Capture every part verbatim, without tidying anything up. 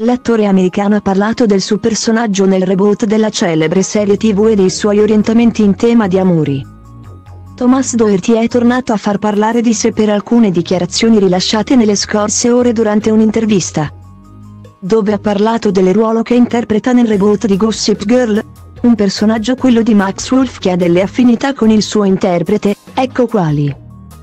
L'attore americano ha parlato del suo personaggio nel reboot della celebre serie tivù e dei suoi orientamenti in tema di amori. Thomas Doherty è tornato a far parlare di sé per alcune dichiarazioni rilasciate nelle scorse ore durante un'intervista, dove ha parlato del ruolo che interpreta nel reboot di Gossip Girl, un personaggio, quello di Max Wolf, che ha delle affinità con il suo interprete. Ecco quali.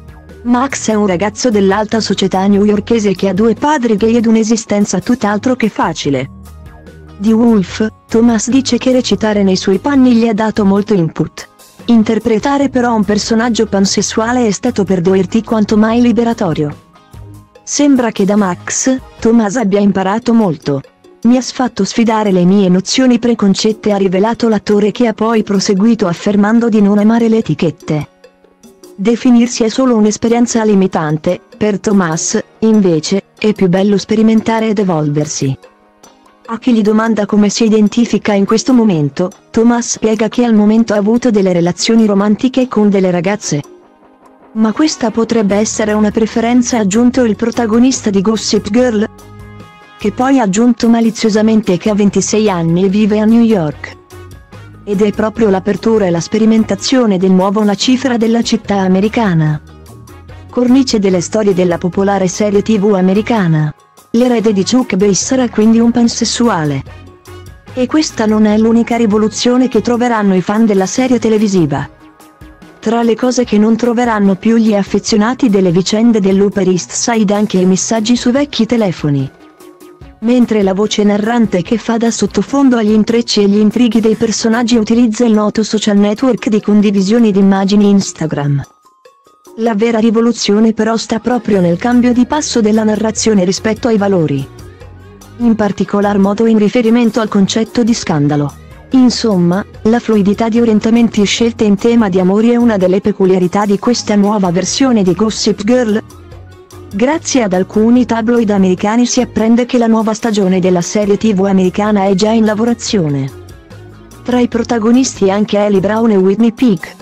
Max è un ragazzo dell'alta società newyorkese che ha due padri gay ed un'esistenza tutt'altro che facile. Di Wolf, Thomas dice che recitare nei suoi panni gli ha dato molto input. Interpretare però un personaggio pansessuale è stato per Doherty quanto mai liberatorio. Sembra che da Max, Thomas abbia imparato molto. Mi ha fatto sfidare le mie nozioni preconcette, ha rivelato l'attore, che ha poi proseguito affermando di non amare le etichette. Definirsi è solo un'esperienza limitante, per Thomas, invece, è più bello sperimentare ed evolversi. A chi gli domanda come si identifica in questo momento, Thomas spiega che al momento ha avuto delle relazioni romantiche con delle ragazze. Ma questa potrebbe essere una preferenza, ha aggiunto il protagonista di Gossip Girl, che poi ha aggiunto maliziosamente che ha ventisei anni e vive a New York. Ed è proprio l'apertura e la sperimentazione del nuovo la cifra della città americana. Cornice delle storie della popolare serie tivù americana. L'erede di Chuck Bass sarà quindi un pansessuale. E questa non è l'unica rivoluzione che troveranno i fan della serie televisiva. Tra le cose che non troveranno più gli affezionati delle vicende dell'Upper East Side, anche i messaggi su vecchi telefoni. Mentre la voce narrante che fa da sottofondo agli intrecci e gli intrighi dei personaggi utilizza il noto social network di condivisioni di immagini Instagram. La vera rivoluzione però sta proprio nel cambio di passo della narrazione rispetto ai valori. In particolar modo in riferimento al concetto di scandalo. Insomma, la fluidità di orientamenti e scelte in tema di amori è una delle peculiarità di questa nuova versione di Gossip Girl. Grazie ad alcuni tabloid americani si apprende che la nuova stagione della serie tivù americana è già in lavorazione. Tra i protagonisti anche Ellie Brown e Whitney Peak.